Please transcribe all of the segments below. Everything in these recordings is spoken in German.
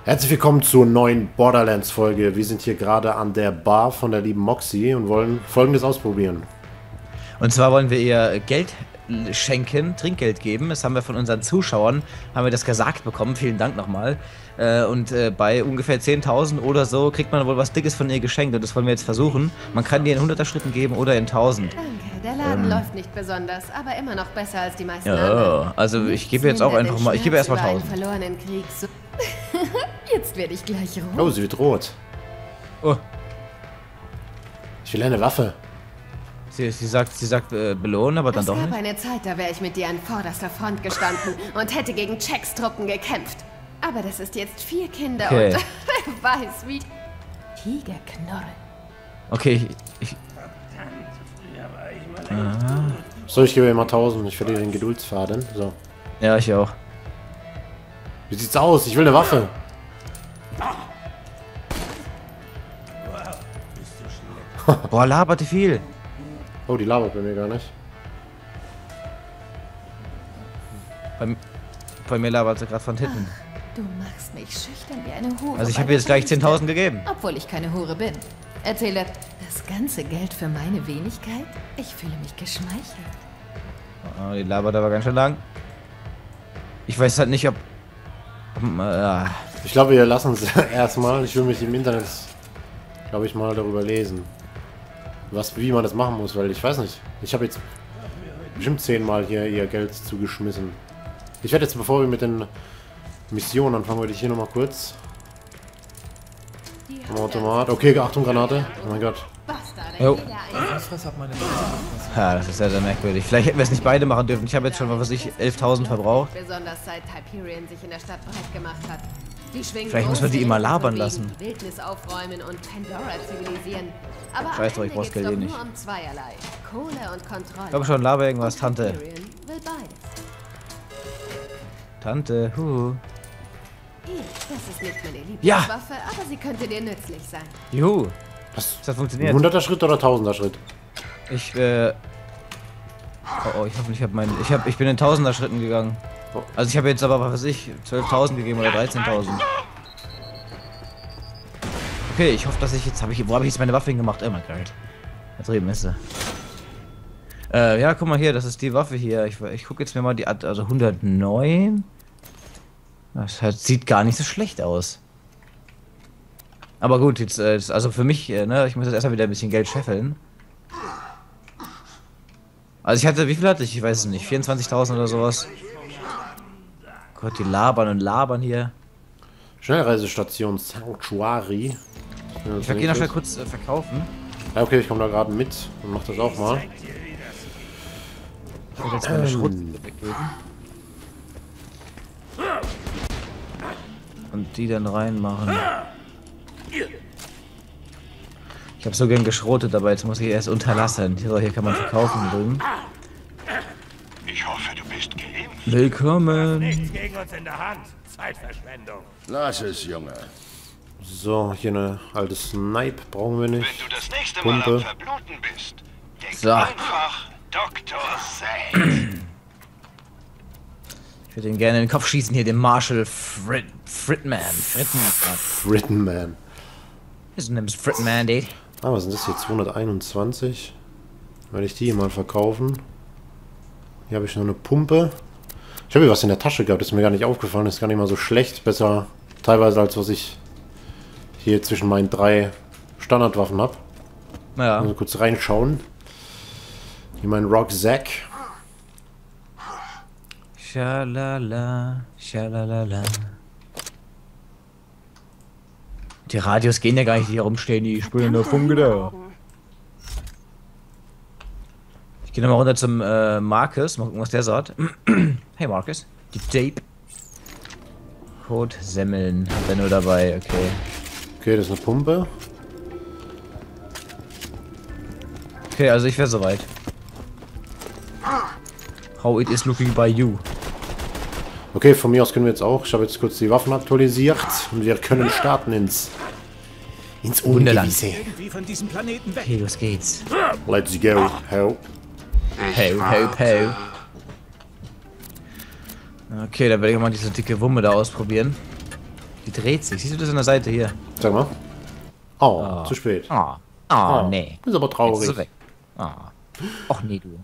Herzlich willkommen zur neuen Borderlands-Folge. Wir sind hier gerade an der Bar von der lieben Moxie und wollen Folgendes ausprobieren. Und zwar wollen wir ihr Geld schenken, Trinkgeld geben. Das haben wir von unseren Zuschauern, haben wir das gesagt bekommen. Vielen Dank nochmal. Und bei ungefähr 10.000 oder so kriegt man wohl was Dickes von ihr geschenkt. Und das wollen wir jetzt versuchen. Man kann die in 100er Schritten geben oder in 1000. Danke, der Laden läuft nicht besonders, aber immer noch besser als die meisten Ja, anderen. also ich gebe jetzt auch einfach mal, ich gebe erstmal 1000. Verlorenen Krieg so Jetzt werde ich gleich rot. Oh, sie wird rot. Oh, Ich will eine Waffe. sie sagt belohnen, aber dann Es doch gab nicht. eine Zeit, da wäre ich mit dir an vorderster Front gestanden und hätte gegen Czechs Truppen gekämpft. Aber das ist jetzt 4 Kinder Okay. und wer weiß wie... Tigerknorren. Okay, So, ich gebe immer 1000. Ich verliere den Geduldsfaden. So. ja, ich auch. Wie sieht's aus? Ich will eine Waffe. Boah, laberte viel. Oh, die labert bei mir gar nicht. Bei mir labert sie gerade von Titten. Du machst mich schüchtern wie eine Hure. Also ich bei habe jetzt gleich der 10.000 gegeben. Obwohl ich keine Hure bin. Erzähle, das ganze Geld für meine Wenigkeit? Ich fühle mich geschmeichelt. Oh, die labert aber ganz schön lang. Ich weiß halt nicht, ob Ich glaube, wir lassen es erstmal. Ich will mich im Internet, glaube ich, mal darüber lesen. Wie man das machen muss, weil ich weiß nicht. Ich habe jetzt bestimmt 10-mal hier ihr Geld zugeschmissen. Ich werde jetzt, bevor wir mit den Missionen anfangen, würde ich hier nochmal kurz. Am Automat. Okay, Achtung, Granate. Oh mein Gott. Jo. Ja, das ist sehr, sehr merkwürdig. Vielleicht hätten wir es nicht beide machen dürfen. Ich habe jetzt schon, was weiß ich, 11.000 verbraucht. Besonders seit Hyperion sich in der Stadt breit gemacht hat. Die schwingen Vielleicht muss man die große immer Reden labern von lassen. wegen Wildnis aufräumen und Pandora zivilisieren. Aber Scheiß am drauf, ich Ende brauch's geht's Geld doch eh nur nicht. um zweierlei. Kohle und Kontrolle. Komm schon, laber irgendwas, Und Tante. Hyperion will beides. Tante, Das ist nicht meine Ja. Lieblingswaffe, aber sie könnte dir nützlich sein. Juhu. Was? Das hat Ein funktioniert. 100er Schritt oder 1000er Schritt? Ich, Oh, ich hoffe, ich bin in 1000er Schritten gegangen. Oh. Also ich habe jetzt aber, was weiß ich, 12.000 gegeben oder 13.000. Okay, ich hoffe, dass ich jetzt, wo habe ich jetzt meine Waffe hingemacht? Oh mein Gott. Da drüben ist sie. Ja, guck mal hier, das ist die Waffe hier. Ich gucke jetzt mir mal die, also 109. Das sieht gar nicht so schlecht aus. Aber gut, jetzt, also für mich, ne, ich muss jetzt erstmal wieder ein bisschen Geld scheffeln. Also ich hatte, wie viel hatte ich? Ich weiß es nicht, 24.000 oder sowas. Gott, die labern und labern hier. Schnellreisestation Sanctuary. Ich werde noch schnell kurz verkaufen. Ja, okay, ich komme da gerade mit und mach das auch mal. Ich werde jetzt meine Schrot weggeben. Und die dann reinmachen. Ich habe so gern geschrotet, aber jetzt muss ich erst unterlassen. So, hier kann man verkaufen drüben. Ich hoffe, du bist geimpft. Willkommen. Nichts gegen uns in der Hand. Zeitverschwendung. Lass es, Junge. So, hier eine alte Snipe brauchen wir nicht. Wenn du das nächste Mal Pumpe. am Verbluten bist, denk So. einfach Dr. Zane. Ich würde ihn gerne in den Kopf schießen hier, den Marshall Fritman. Frittenman. His name is Fritman, dude. Ah, was sind das hier? 221. Werde ich die mal verkaufen. Hier habe ich noch eine Pumpe. Ich habe hier was in der Tasche gehabt, das ist mir gar nicht aufgefallen. Das ist gar nicht mal so schlecht. Besser teilweise als was ich hier zwischen meinen 3 Standardwaffen habe. Naja. Also kurz reinschauen. Hier mein Rucksack. Schalala, schalalala. Die Radios gehen ja gar nicht, die hier rumstehen, die spielen nur Funke da. Ich gehe nochmal runter zum Marcus, mal gucken, was der sagt. Hey Marcus, die Tape. Code Semmeln, hat er nur dabei, okay. Okay, das ist eine Pumpe. Okay, also ich wäre soweit. How it is looking by you. Okay, von mir aus können wir jetzt auch. Ich habe jetzt kurz die Waffen aktualisiert und wir können starten ins Wunderland. Ungewisse. Irgendwie von diesem Planeten weg. Okay, los geht's. Let's go. Help. Ho. Okay, dann werde ich mal diese dicke Wumme da ausprobieren. Die dreht sich. Siehst du das an der Seite hier? Sag mal. Oh, zu spät. Oh, nee. Ist aber Jetzt ist traurig. sie weg. Och nee, du.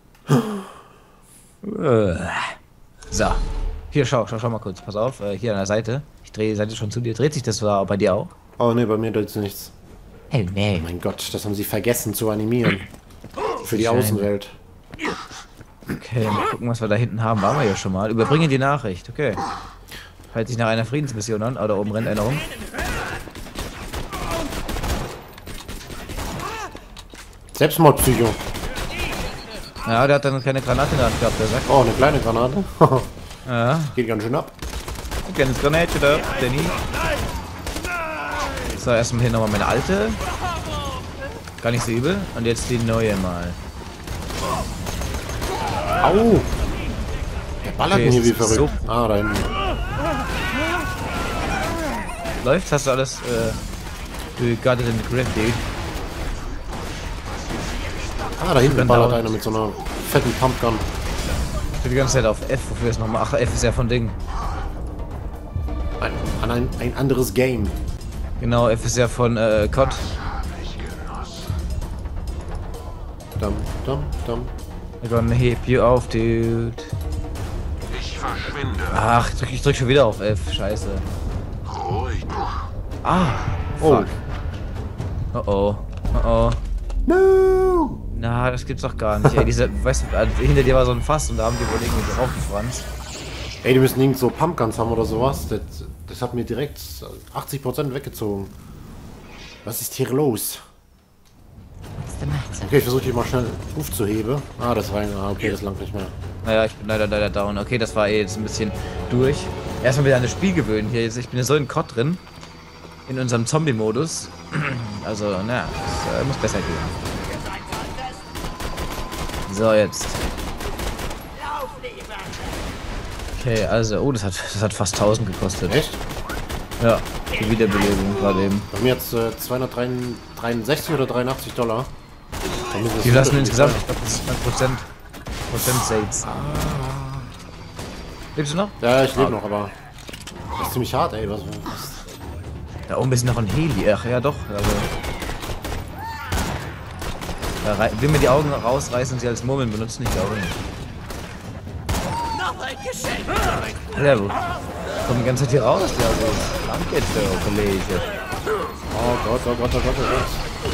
So. Hier, schau mal kurz. Pass auf, hier an der Seite. Ich drehe die Seite schon zu dir. Dreht sich das war bei dir auch? Oh ne, bei mir dreht nichts. Hey, nee. Mein Gott, das haben sie vergessen zu animieren. Für die Schein. Außenwelt. Okay, mal gucken, was wir da hinten haben. Waren wir ja schon mal. Überbringe die Nachricht. Okay. Hört sich nach einer Friedensmission an. Ah, da oben rennt einer rum. Selbstmordpsycho. Ja, der hat dann keine Granate in der Hand gehabt, der sagt. Oh, eine kleine Granate. Ja. Geht ganz schön ab. Kleines Granate da, Danny. So, erstmal hier nochmal meine alte. Gar nicht so übel. Und jetzt die neue mal. Au! Der ballert Okay, mir es wie ist verrückt. so- Ah, da hinten. Läuft? Hast du alles, you got it in the grip, dude. Ah, da hinten Dann ballert dauert- einer mit so einer fetten Pumpgun. Ich bin die ganze Zeit auf F, wofür es nochmal. Ach, F ist ja von Ding. Ein anderes Game. Genau, F ist ja von, COD. Dum, dum, dum. I'm gonna heb you auf, dude. Ich verschwinde. Ach, ich drück schon wieder auf F, scheiße. Ruhig. Ah, Oh. fuck. Oh oh. Oh oh. No! Na, das gibt's doch gar nicht, ey. Weißt du, hinter dir war so ein Fass und da haben die wohl irgendwie draufgefranst. Ey, die müssen irgend so Pumpguns haben oder sowas. Das hat mir direkt 80% weggezogen. Was ist hier los? Okay, ich versuche die mal schnell aufzuheben. Ah, das rein. Ah, okay, das langt nicht mehr. Naja, ich bin leider down. Okay, das war jetzt ein bisschen durch. Erstmal wieder an das Spiel gewöhnen hier. Jetzt, ich bin ja so in COD drin. In unserem Zombie-Modus. Also, naja, das muss besser gehen. So, jetzt. Okay, also, oh, das hat fast 1000 gekostet. Echt? Ja, die Wiederbelebung gerade eben. Bei mir jetzt 263 oder 83 Dollar. Die lassen insgesamt, ich glaube, das ist 9% Sales. Lebst du noch? Ja, ich lebe noch, aber das ist ziemlich hart, ey. Was? Da oben ist noch ein Heli. Ach ja, doch. Also. Da will mir die Augen rausreißen und sie als Murmeln benutzen, ich glaube nicht. Ja, wo? Kommt die ganze Zeit hier raus, ja, so. Danke, so, Kollege. Oh Gott, oh Gott, oh Gott, oh Gott.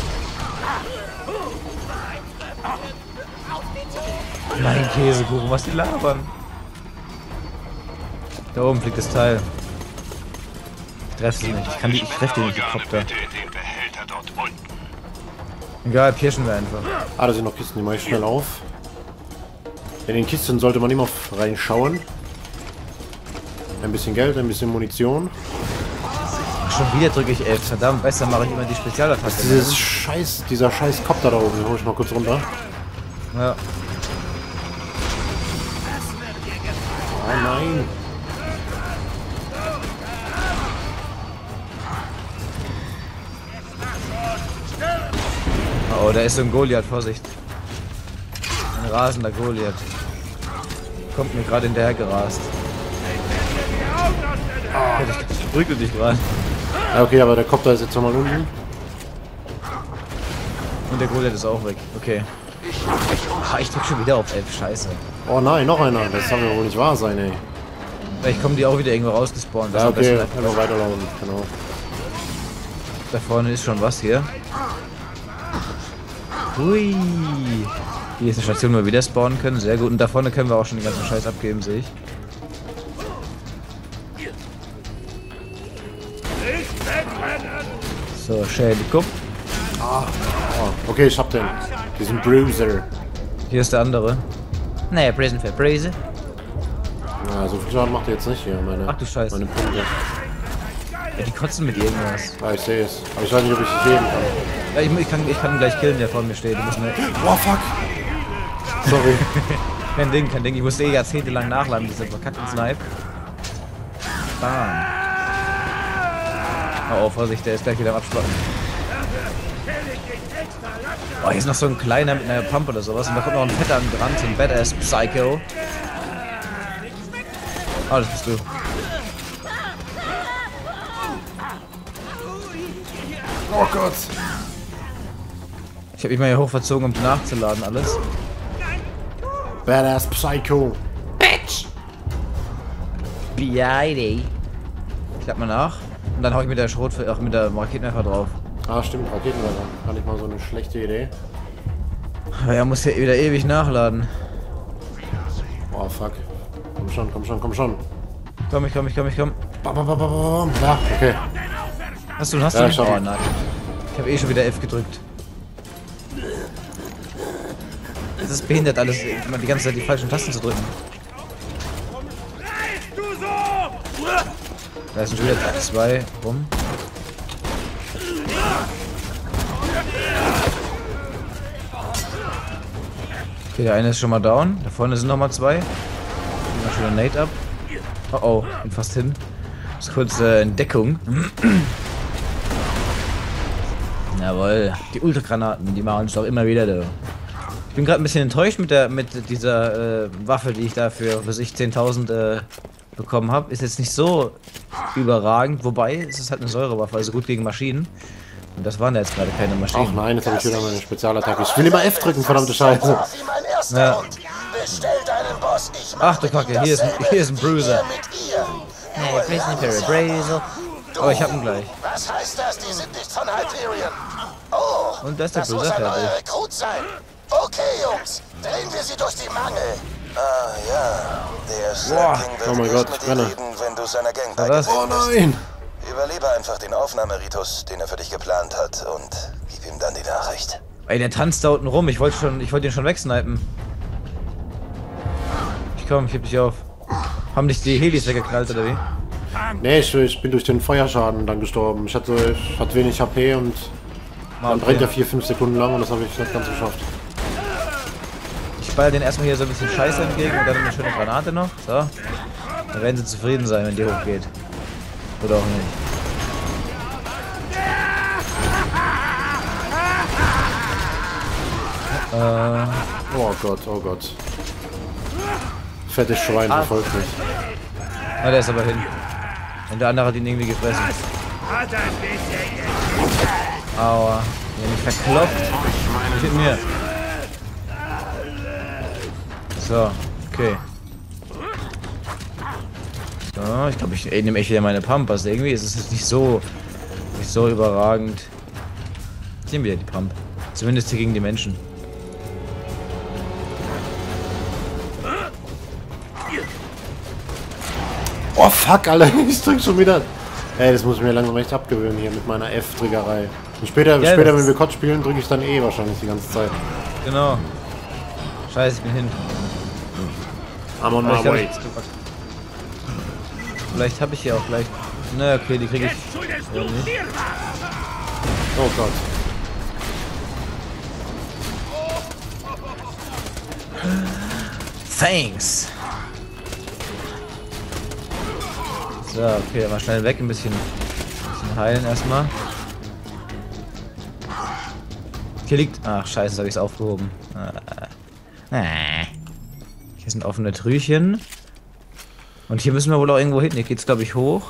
Mein Käsekuchen, was die labern. Da oben fliegt das Teil. Ich treffe sie nicht. Ich treffe den nicht, den Kopter. Bitte den Behälter dort unten. Egal, pirschen wir einfach. Ah, da sind noch Kisten, die mache ich schnell auf. In den Kisten sollte man immer reinschauen. Ein bisschen Geld, ein bisschen Munition. Ach, schon wieder drücke ich F. Verdammt, besser mache ich immer die Spezialattacke. Dieser scheiß Kopter da oben, den hole ich mal kurz runter. Ja. Oh nein. Oh, da ist so ein Goliath, Vorsicht. Ein rasender Goliath. Kommt mir gerade hinterher gerast. Ich prügel dich gerade. Ja, okay, aber der Kopter ist jetzt nochmal unten. Und der Goliath ist auch weg. Okay. Ach, ich drück schon wieder auf 11, scheiße. Oh nein, noch einer. Das kann ja wohl nicht wahr sein, ey. Vielleicht kommen die auch wieder irgendwo rausgespawnt. Ja, okay, einfach weiterlaufen, genau. Da vorne ist schon was hier. Hui. Hier ist eine Station, wo wir wieder spawnen können. Sehr gut. Und da vorne können wir auch schon den ganzen Scheiß abgeben, sehe ich. So, Schädigung. Oh, okay, ich hab den. Diesen Bruiser. Hier ist der andere. Naja, Prison für Prison. Ja, so viel Schaden macht er jetzt nicht hier, meine. Ach du Scheiße. Meine Punkte. Ja, die kotzen mit irgendwas. Ja, ich sehe es. Aber ich weiß nicht, ob ich es heben kann. Ja, ich kann ihn gleich killen, der vor mir steht. Du musst nur... Oh, fuck. Sorry. Kein Ding. Ich musste jahrzehntelang nachladen, diese verkackten Snipe. Bam. Oh, Vorsicht, der ist gleich wieder am Abspannen. Oh, hier ist noch so ein kleiner mit einer Pump oder sowas. Und da kommt noch ein fetter angerannt, so ein Badass Psycho. Oh, das bist du. Oh Gott. Ich habe mich mal hier hochverzogen, um nachzuladen alles. Badass Psycho. Bitch! B.I.D. Ich lade mal nach. Und dann hau ich mit der mit der Raketenwerfer drauf. Ah, stimmt, Raketenwerfer. Gar nicht mal so eine schlechte Idee. Aber er muss ja wieder ewig nachladen. Oh, fuck. Komm schon, komm schon, komm schon. Komm. Bam, bam, bam, bam. Ja, okay. Hast du Ja, nicht? schon. Oh nein. Ich habe eh schon wieder F gedrückt. Es ist behindert alles, immer die ganze Zeit die falschen Tasten zu drücken. Da ist schon wieder 2 rum. Okay, der eine ist schon mal down. Da vorne sind noch mal 2. Nehmen wir schon einen Nate ab. Oh oh, bin fast hin. Das ist kurz in Deckung. Jawohl, die Ultragranaten, die machen uns doch immer wieder da. Ich bin gerade ein bisschen enttäuscht mit dieser Waffe, die ich da für sich 10.000 bekommen habe. Ist jetzt nicht so überragend, wobei es ist halt eine Säurewaffe, also gut gegen Maschinen. Und das waren ja jetzt gerade keine Maschinen. Ach nein, jetzt habe ich wieder meine Spezialattacke. Ich will immer F drücken, verdammte Scheiße. Ja. Ach du Kacke, hier ist ein Bruiser. Hey, Prisoner Brazel. Aber ich hab ihn gleich. Was heißt das? Die sind nicht von Hyperion. Oh, Und da ist der das muss Bruiser ein neuer fertig. Rekrut sein. Okay, Jungs, drehen wir sie durch die Mangel. Ah, ja. Der Slackling Oh mein wird Gott, nicht mit dir Renner. reden, wenn du seiner Gang Was? beigetreten Oh bist. nein! Überlebe einfach den Aufnahmeritus, den er für dich geplant hat, und gib ihm dann die Nachricht. Ey, der tanzt da unten rum. Ich wollte ihn schon wegsnipen. Ich heb dich auf. Haben dich die Helis weggeknallt, oder wie? Nee, ich bin durch den Feuerschaden dann gestorben. Ich hatte wenig HP und dann brennt ja 4-5 Sekunden lang und das habe ich nicht ganz geschafft. Ich baller den erstmal hier so ein bisschen Scheiße entgegen und dann eine schöne Granate noch. So. Dann werden sie zufrieden sein, wenn die hochgeht. Oder auch nicht. Oh Gott, oh Gott. Fettes Schwein verfolgt mich. Ah, der ist aber hin. Und der andere hat ihn irgendwie gefressen. Aua. Der hat mich verkloppt. Nicht mit mir. So, okay. So, ich glaube, ich nehme echt wieder meine Pump. Also irgendwie ist es jetzt nicht so überragend. Ich nehme wieder die Pump. Zumindest hier gegen die Menschen. Oh fuck, Alter, ich drück schon wieder. Ey, das muss ich mir langsam echt abgewöhnen hier mit meiner F-Triggerei. Und später, Ja, wenn wir COD spielen, drücke ich dann eh wahrscheinlich die ganze Zeit. Genau. Scheiße, ich bin hin. I'm on my way. Vielleicht habe ich hier auch gleich. Na, okay, die kriege ich. Ja, nicht. Oh Gott. Thanks. So, okay, mal schnell weg, ein bisschen heilen erstmal. Hier liegt. Ach, scheiße, habe ich es aufgehoben. Hier sind offene Trüchen. Und hier müssen wir wohl auch irgendwo hin. Hier geht's, glaube ich, hoch.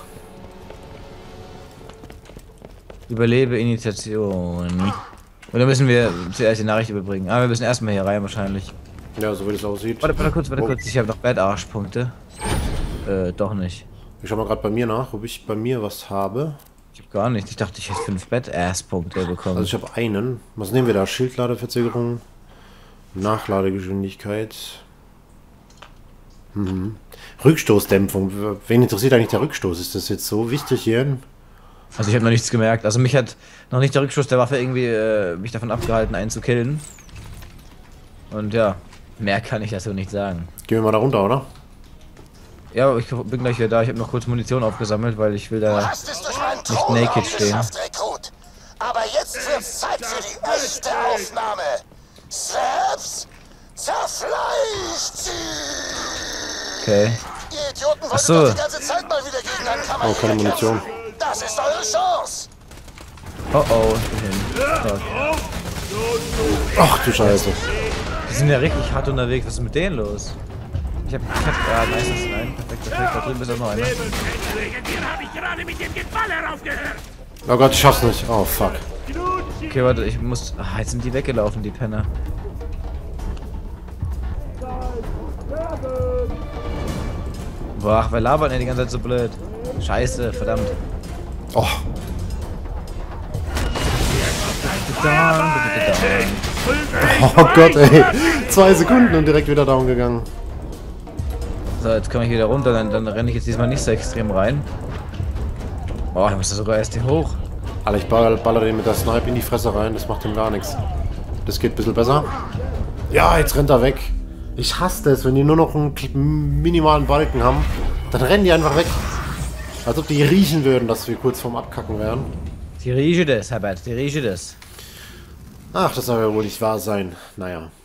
Überlebe Initiation. Oder müssen wir zuerst die Nachricht überbringen? Ah, wir müssen erstmal hier rein wahrscheinlich. Ja, so wie das aussieht. Warte kurz. Ich habe noch Bad-Arsch-Punkte. Doch nicht. Ich schau mal gerade bei mir nach, ob ich bei mir was habe. Ich habe gar nicht. Ich dachte, ich hätte 5 Bad-Ass-Punkte bekommen. Also ich habe einen. Was nehmen wir da? Schildladeverzögerung, Nachladegeschwindigkeit. Rückstoßdämpfung. Wen interessiert eigentlich der Rückstoß? Ist das jetzt so wichtig hier? Also ich habe noch nichts gemerkt. Also mich hat noch nicht der Rückstoß der Waffe irgendwie mich davon abgehalten, einen zu killen. Und ja, mehr kann ich dazu nicht sagen. Gehen wir mal da runter, oder? Ja, ich bin gleich wieder da. Ich habe noch kurz Munition aufgesammelt, weil ich will da nicht naked stehen. Rekrut. Aber jetzt wird's Zeit für die echte Aufnahme. Slaps, zerfleischt sie! Okay. Ihr Idioten wolltet Ach so. doch die ganze Zeit mal wieder gegen einen Kammer. Oh, keine Munition. Das ist eure Chance. Oh oh, ich bin hin. So. Ach du Scheiße. Die sind ja richtig hart unterwegs. Was ist mit denen los? Ich hab meistens einen. Perfekt. Da drüben ist auch noch einer. Wegen dir habe ich gerade mit dem Geballer aufgehört. Oh Gott, ich schaff's nicht. Oh fuck. Okay, warte, ich muss... Ah, jetzt sind die weggelaufen, die Penner. Boah, wer labert denn die ganze Zeit so blöd? Scheiße, verdammt. Oh, oh Gott, ey. 2 Sekunden und direkt wieder down gegangen. So, jetzt komme ich wieder runter, dann renne ich jetzt diesmal nicht so extrem rein. Oh, dann muss er sogar erst hier hoch. Alter, ich baller den mit der Snipe in die Fresse rein, das macht ihm gar nichts. Das geht ein bisschen besser. Ja, jetzt rennt er weg. Ich hasse das, wenn die nur noch einen minimalen Balken haben, dann rennen die einfach weg. Als ob die riechen würden, dass wir kurz vorm Abkacken wären. Die rieche das, Herbert, die rieche das. Ach, das soll ja wohl nicht wahr sein. Naja.